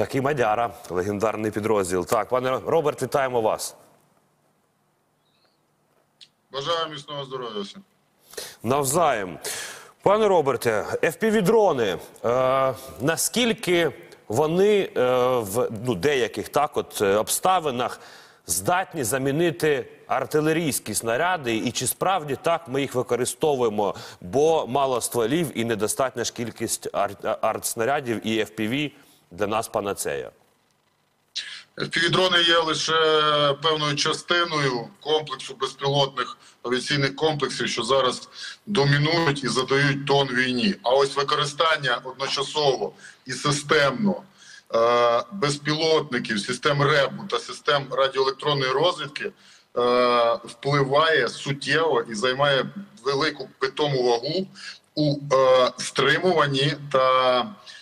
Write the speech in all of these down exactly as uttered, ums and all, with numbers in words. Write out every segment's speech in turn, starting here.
Такий Мадяра, легендарний підрозділ. Так, пане Роберт, вітаємо вас. Бажаю міцного здоров'я всім. Навзаєм. Пане Роберте, еф пі ві-дрони, е, наскільки вони е, в ну, деяких так от обставинах здатні замінити артилерійські снаряди, і чи справді так ми їх використовуємо, бо мало стволів і недостатня ж кількість ар- артснарядів, і еф пі ві для нас панацея? еф пі ві-дрони є лише певною частиною комплексу безпілотних авіаційних комплексів, що зараз домінують і задають тон війні. А ось використання одночасово і системно е безпілотників, систем ребу та систем радіоелектронної розвідки е впливає суттєво і займає велику питому вагу у е стримуванні та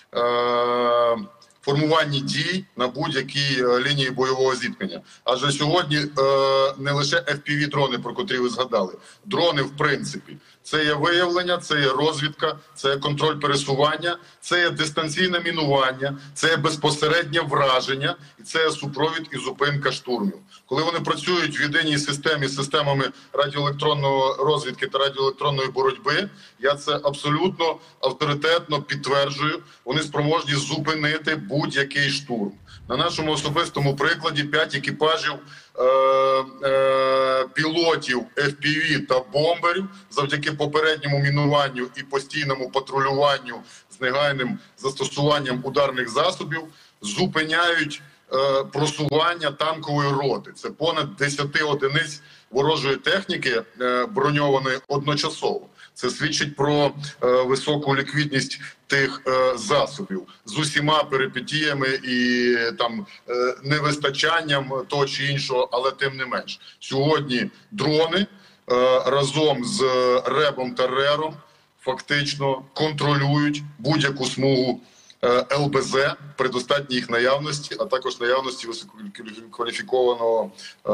е формуванні дій на будь-якій лінії бойового зіткнення. Адже сьогодні е, не лише еф пі ві-дрони, про котрі ви згадали. Дрони, в принципі, це є виявлення, це є розвідка, це є контроль пересування, це є дистанційне мінування, це є безпосереднє враження, і це є супровід і зупинка штурмів. Коли вони працюють в єдиній системі з системами радіоелектронної розвідки та радіоелектронної боротьби, я це абсолютно авторитетно підтверджую, вони спроможні зупинити будь-який штурм. На нашому особистому прикладі п'ять екіпажів е е пілотів еф пі ві та бомберів завдяки попередньому мінуванню і постійному патрулюванню з негайним застосуванням ударних засобів зупиняють е просування танкової роти. Це понад десять одиниць ворожої техніки е броньованої одночасово. Це свідчить про е, високу ліквідність тих е, засобів з усіма перипетіями і там е, невистачанням того чи іншого, але тим не менш. Сьогодні дрони е, разом з ребом та рером фактично контролюють будь-яку смугу е, ел бе зет при достатній їх наявності, а також наявності висококваліфікованого е,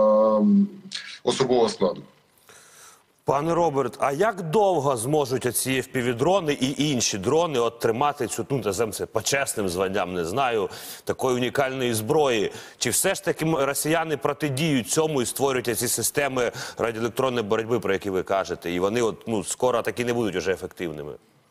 особового складу. Пане Роберт, а як довго зможуть ці еф пі ві-дрони і інші дрони от тримати цю, ну, називаємо це почесним званням, не знаю, такої унікальної зброї? Чи все ж таки росіяни протидіють цьому і створюють ці системи радіоелектронної боротьби, про які ви кажете, і вони от, ну, скоро таки не будуть вже ефективними?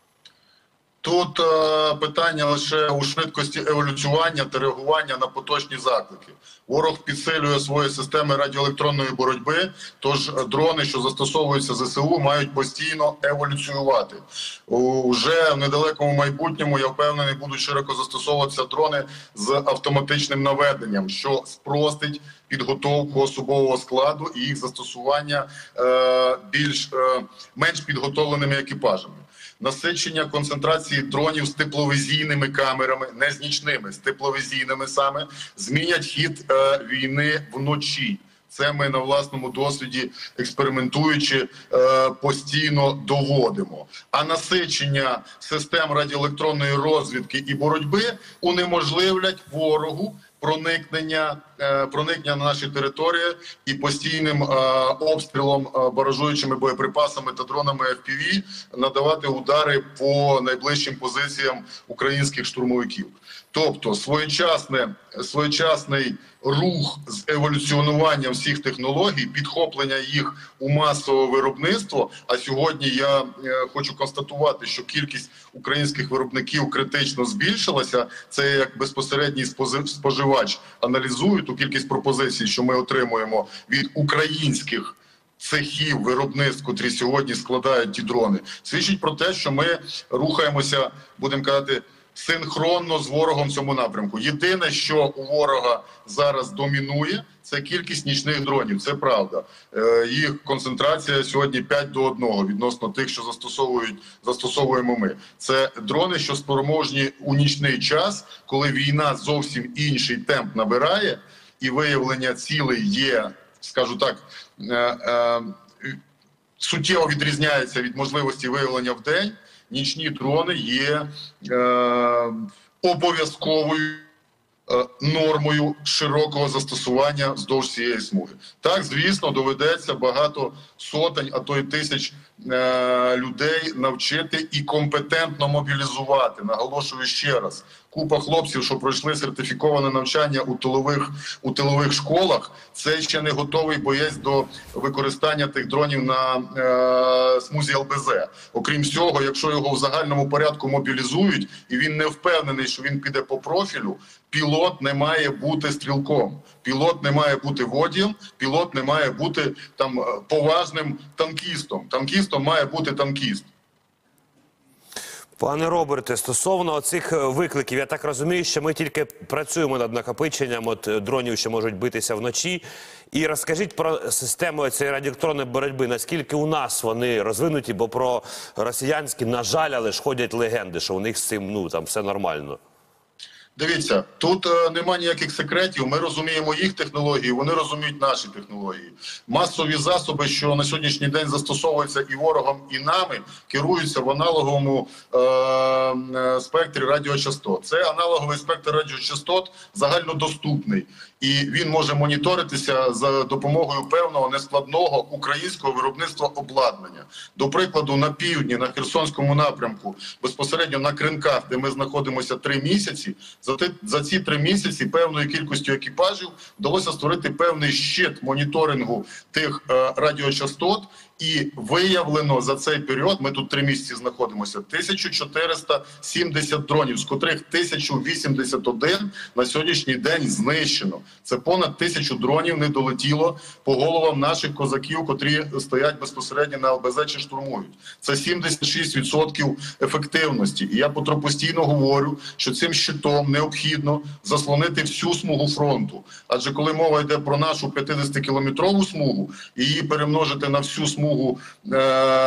Тут е, питання лише у швидкості еволюціювання та реагування на поточні заклики. Ворог підсилює свої системи радіоелектронної боротьби, тож дрони, що застосовуються зе се у, мають постійно еволюціювати. Уже в недалекому майбутньому, я впевнений, будуть широко застосовуватися дрони з автоматичним наведенням, що спростить підготовку особового складу і їх застосування е, більш, е, менш підготовленими екіпажами. Насичення концентрації дронів з тепловізійними камерами, не з нічними, з тепловізійними саме, змінять хід е, війни вночі. Це ми на власному досвіді, експериментуючи, е, постійно доводимо. А насичення систем радіоелектронної розвідки і боротьби унеможливлять ворогу проникнення, е, проникнення на наші території і постійним е, обстрілом е, баражуючими боєприпасами та дронами еф пі ві надавати удари по найближчим позиціям українських штурмовиків. Тобто своєчасне, своєчасний рух з еволюціонуванням всіх технологій, підхоплення їх у масове виробництво, а сьогодні я е, хочу констатувати, що кількість українських виробників критично збільшилася, це як безпосередній споживач аналізує ту кількість пропозицій, що ми отримуємо від українських цехів виробництв, котрі сьогодні складають ті дрони, свідчить про те, що ми рухаємося, будемо казати, синхронно з ворогом в цьому напрямку. Єдине, що у ворога зараз домінує, це кількість нічних дронів. Це правда. Е, їх концентрація сьогодні п'ять до одного відносно тих, що застосовують, застосовуємо ми. Це дрони, що спроможні у нічний час, коли війна зовсім інший темп набирає, і виявлення цілей є, скажу так, е, е, суттєво відрізняється від можливості виявлення в день. Нічні дрони є е, обов'язковою е, нормою широкого застосування вздовж цієї смуги. Так, звісно, доведеться багато сотень, а то й тисяч е, людей навчити і компетентно мобілізувати. Наголошую ще раз. Купа хлопців, що пройшли сертифіковане навчання у тилових, у тилових школах, це ще не готовий боєць до використання тих дронів на е, смузі ел бе зет. Окрім всього, якщо його в загальному порядку мобілізують, і він не впевнений, що він піде по профілю, пілот не має бути стрілком, пілот не має бути водієм, пілот не має бути там поважним танкістом. Танкістом має бути танкіст. Пане Роберте, стосовно цих викликів, я так розумію, що ми тільки працюємо над накопиченням от дронів, що можуть битися вночі. І розкажіть про систему цієї радіоелектронної боротьби, наскільки у нас вони розвинуті, бо про росіянські, на жаль, але ж ходять легенди, що у них з цим, ну, там все нормально. Дивіться, тут е, нема ніяких секретів, ми розуміємо їх технології, вони розуміють наші технології. Масові засоби, що на сьогоднішній день застосовуються і ворогом, і нами, керуються в аналоговому е, е, спектрі радіочастот. Це аналоговий спектр радіочастот загальнодоступний, і він може моніторитися за допомогою певного нескладного українського виробництва обладнання. До прикладу, на півдні, на Херсонському напрямку, безпосередньо на Кринках, де ми знаходимося три місяці, За, те, за ці три місяці певною кількістю екіпажів вдалося створити певний щит моніторингу тих е, радіочастот, і виявлено за цей період, ми тут три місяці знаходимося, тисяча чотириста сімдесят дронів, з котрих тисяча вісімдесят один на сьогоднішній день знищено. Це понад тисячу дронів не долетіло по головам наших козаків, котрі стоять безпосередньо на ел бе зет чи штурмують. Це сімдесят шість відсотків ефективності. І я постійно говорю, що цим щитом необхідно заслонити всю смугу фронту. Адже коли мова йде про нашу п'ятдесятикілометрову смугу, її перемножити на всю смугу е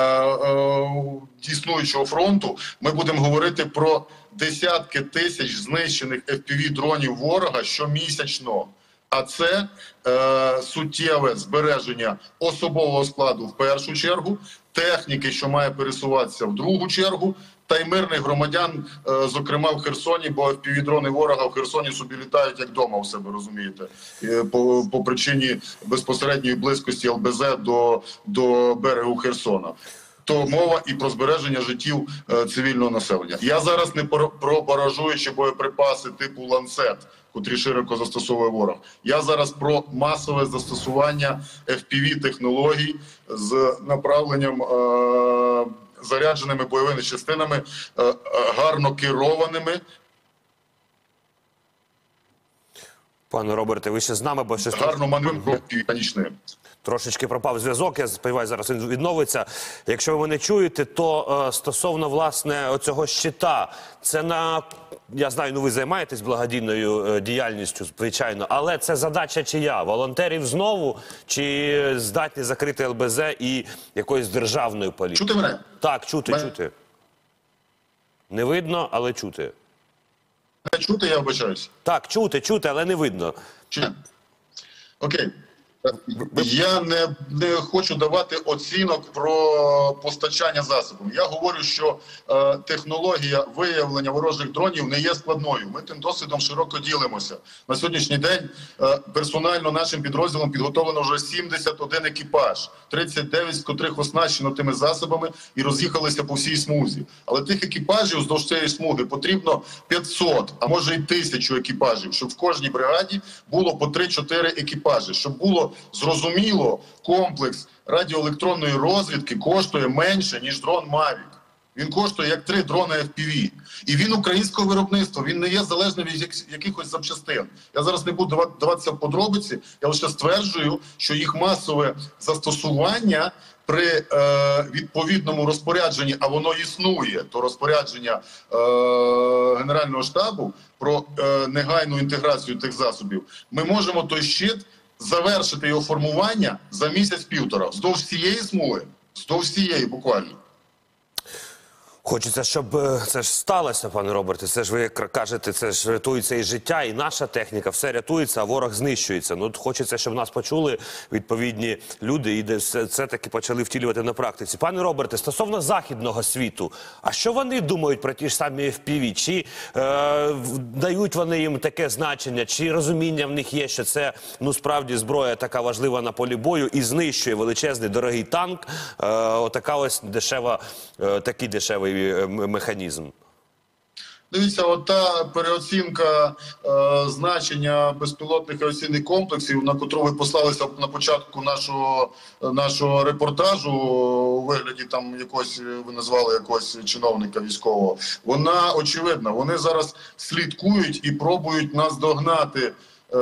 е існуючого фронту, ми будемо говорити про десятки тисяч знищених еф пі ві-дронів ворога щомісячно. А це е, суттєве збереження особового складу в першу чергу, техніки, що має пересуватися в другу чергу, та й мирних громадян, е, зокрема в Херсоні, бо еф пі ві-дрони ворога в Херсоні собі літають як вдома у себе, розумієте, е, по, по причині безпосередньої близькості ел бе зет до, до берегу Херсона. То мова і про збереження життів е, цивільного населення. Я зараз не про, про баражуючі боєприпаси типу «Ланцет», котрі широко застосовує ворог. Я зараз про масове застосування еф пі ві-технологій з направленням е, зарядженими бойовими частинами, е, е, гарно керованими. Пане Роберте, ви ще з нами, бо щось... Гарно маневром північним. Трошечки пропав зв'язок, я сподіваюся, зараз він відновиться. Якщо ви мене чуєте, то е, стосовно, власне, оцього щита, це на, я знаю, ну ви займаєтесь благодійною е, діяльністю, звичайно, але це задача чия? Волонтерів знову? Чи здатні закрити ел бе зет і якоїсь державної політики? Чути мене? Так, чути, мене... чути. Не видно, але чути. Не чути, я вибачаюсь. Так, чути, чути, але не видно. Чи? Окей. Я не, не хочу давати оцінок про постачання засобів. Я говорю, що е, технологія виявлення ворожих дронів не є складною. Ми тим досвідом широко ділимося. На сьогоднішній день е, персонально нашим підрозділом підготовлено вже сімдесят один екіпаж, тридцять дев'ять з котрих оснащено тими засобами і роз'їхалися по всій смузі. Але тих екіпажів вздовж цієї смуги потрібно п'ятсот, а може й тисячу екіпажів, щоб в кожній бригаді було по три-чотири екіпажі, щоб було зрозуміло, комплекс радіоелектронної розвідки коштує менше, ніж дрон Мавік. Він коштує як три дрони еф пі ві. І він українського виробництва, він не є залежним від якихось запчастин. Я зараз не буду даватися в подробиці, я лише стверджую, що їх масове застосування при е, відповідному розпорядженні, а воно існує, то розпорядження е, Генерального штабу про е, негайну інтеграцію тих засобів, ми можемо той щит завершити його формування за місяць-півтора. Вздовж цієї смуги, вздовж цієї буквально. Хочеться, щоб е, це ж сталося, пане Роберте. Це ж ви як кажете, це ж рятується і життя, і наша техніка. Все рятується, а ворог знищується. Ну, хочеться, щоб нас почули відповідні люди і де це, це таки почали втілювати на практиці. Пане Роберте, стосовно західного світу, а що вони думають про ті ж самі еф пі ві? Чи е, дають вони їм таке значення, чи розуміння в них є, що це, ну, справді зброя така важлива на полі бою і знищує величезний дорогий танк, е, отака ось дешева, е, такий дешевий механізм? Дивіться, от та переоцінка е, значення безпілотних авіаційних комплексів, на котру ви послалися на початку нашого, нашого репортажу у вигляді там якогось, ви назвали якогось чиновника військового, вона очевидна. Вони зараз слідкують і пробують нас догнати е,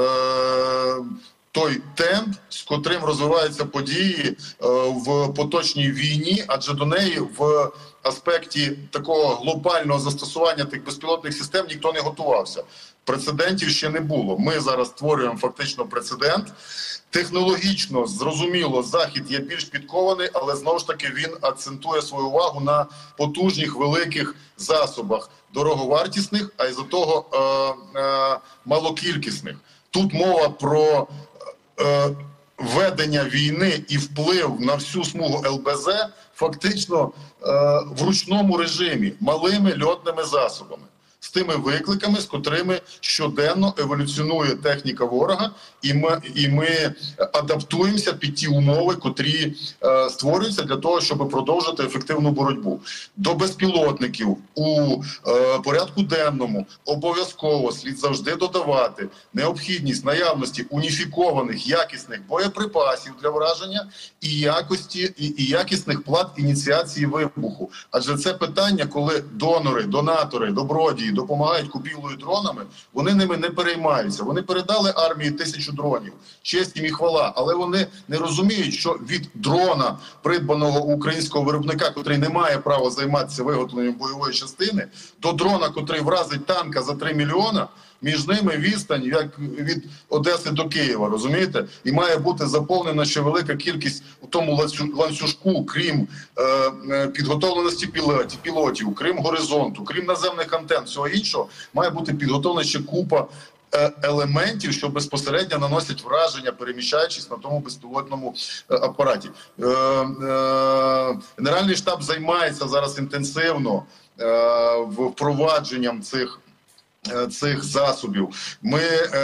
той темп, з котрим розвиваються події е, в поточній війні, адже до неї в аспекті такого глобального застосування тих безпілотних систем ніхто не готувався. Прецедентів ще не було. Ми зараз створюємо фактично прецедент. Технологічно, зрозуміло, Захід є більш підкований, але знову ж таки він акцентує свою увагу на потужних великих засобах, дороговартісних, а із-за того е, е, малокількісних. Тут мова про е, ведення війни і вплив на всю смугу ел бе зет фактично е, в ручному режимі, малими льотними засобами. З тими викликами, з котрими щоденно еволюціонує техніка ворога, і ми, і ми адаптуємося під ті умови, котрі е, створюються для того, щоб продовжити ефективну боротьбу. До безпілотників у е, порядку денному обов'язково слід завжди додавати необхідність наявності уніфікованих якісних боєприпасів для враження і якості і, і якісних плат ініціації вибуху. Адже це питання, коли донори, донатори, добродії допомагають купівлею дронами, вони ними не переймаються. Вони передали армії тисячу дронів, честь їм і хвала, але вони не розуміють, що від дрона, придбаного у українського виробника, котрий не має права займатися виготовленням бойової частини, до дрона, котрий вразить танка за три мільйона, між ними відстань, як від Одеси до Києва, розумієте? І має бути заповнена ще велика кількість у тому ланцюжку, крім е, підготовленості пілотів, пілотів, крім горизонту, крім наземних антен, всього іншого, має бути підготовлена ще купа е, елементів, що безпосередньо наносять враження, переміщаючись на тому безпілотному е, апараті. Е, е, Генеральний штаб займається зараз інтенсивно е, впровадженням цих цих засобів. Ми,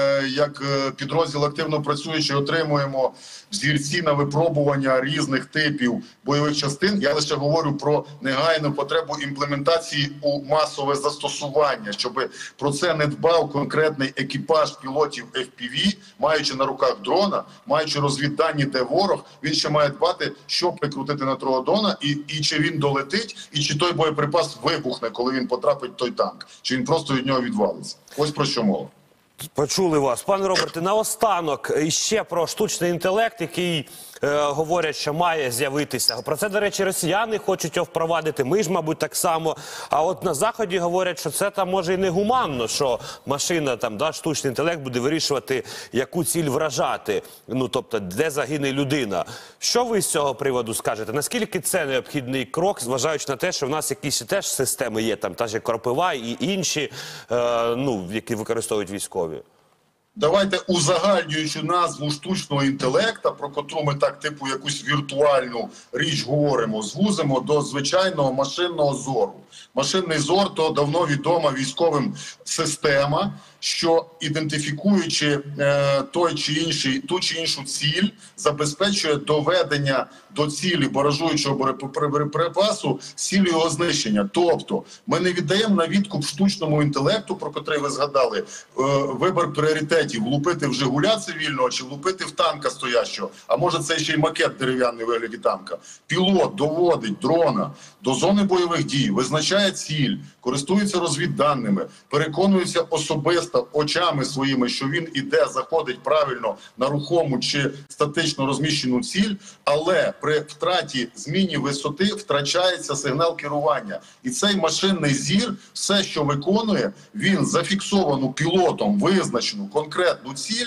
як підрозділ активно працюючи, отримуємо взірці на випробування різних типів бойових частин. Я лише говорю про негайну потребу імплементації у масове застосування, щоб про це не дбав конкретний екіпаж пілотів еф пі ві, маючи на руках дрона, маючи розвіддані, де ворог, він ще має дбати, що прикрутити на того дрона, і, і чи він долетить, і чи той боєприпас вибухне, коли він потрапить в той танк, чи він просто від нього відвалиться. Ось про що мова. Почули вас. Пане Роберте, наостанок іще про штучний інтелект, який е, говорять, що має з'явитися. Про це, до речі, росіяни хочуть його впровадити, ми ж, мабуть, так само. А от на Заході говорять, що це там може і не гуманно, що машина, там, да, штучний інтелект буде вирішувати, яку ціль вражати, ну, тобто, де загине людина. Що ви з цього приводу скажете? Наскільки це необхідний крок, зважаючи на те, що в нас якісь теж системи є, там, та ж Кропива і інші, е, ну, які використовують військові? Давайте, узагальнюючи назву штучного інтелекта, про котру ми так типу якусь віртуальну річ говоримо, звузимо до звичайного машинного зору. Машинний зор – то давно відома військовим система, що, ідентифікуючи е, той чи інший, ту чи іншу ціль, забезпечує доведення до цілі баражуючого боєприпасу з цілі його знищення. Тобто, ми не віддаємо на відкуп штучному інтелекту, про котрий ви згадали, е, вибір пріоритетів, влупити в «Жигуля» цивільного чи влупити в танка стоящого, а може це ще й макет дерев'яний у вигляді танка. Пілот доводить дрона до зони бойових дій, визначає ціль, користується розвідданими, переконується особисто очами своїми, що він іде, заходить правильно на рухому чи статично розміщену ціль, але при втраті зміні висоти втрачається сигнал керування. І цей машинний зір, все, що виконує, він зафіксовану пілотом визначену конкретну ціль,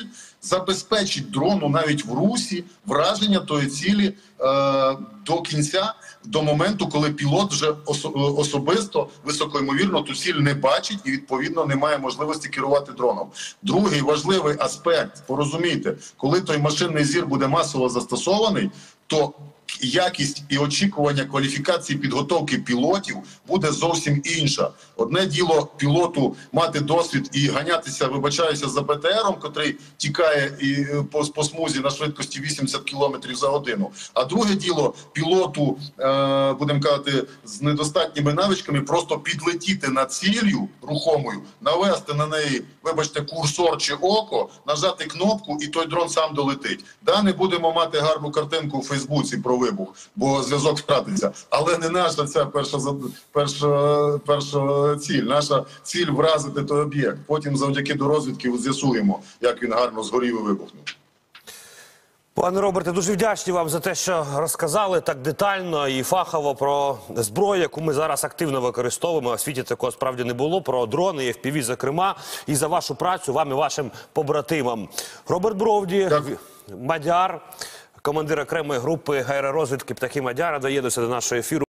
забезпечить дрону навіть в русі враження тої цілі е, до кінця, до моменту, коли пілот вже осо- особисто, високоймовірно, ту ціль не бачить і, відповідно, не має можливості керувати дроном. Другий важливий аспект, порозумійте, коли той машинний зір буде масово застосований, то якість і очікування кваліфікації підготовки пілотів буде зовсім інша. Одне діло пілоту мати досвід і ганятися, вибачаюся, за Б Т Ром, котрий тікає і по, по смузі на швидкості вісімдесят кілометрів за годину. А друге діло пілоту, е, будемо казати, з недостатніми навичками просто підлетіти над ціллю рухомою, навести на неї, вибачте, курсор чи око, нажати кнопку і той дрон сам долетить. Да, не будемо мати гарну картинку у Фейсбуці про вибух, бо зв'язок втратиться. Але не наша ця перша, перша, перша ціль. Наша ціль – вразити той об'єкт. Потім завдяки до розвідки з'ясуємо, як він гарно згорів і вибухнув. Пане Роберте, дуже вдячні вам за те, що розказали так детально і фахово про зброю, яку ми зараз активно використовуємо. У світі такого справді не було, про дрони і Еф Пі Ві, зокрема, і за вашу працю вам і вашим побратимам. Роберт Бровді, Дякую. Мадяр, командир окремої групи аеророзвідки «Птахи Мадяра», доєднався до нашого ефіру.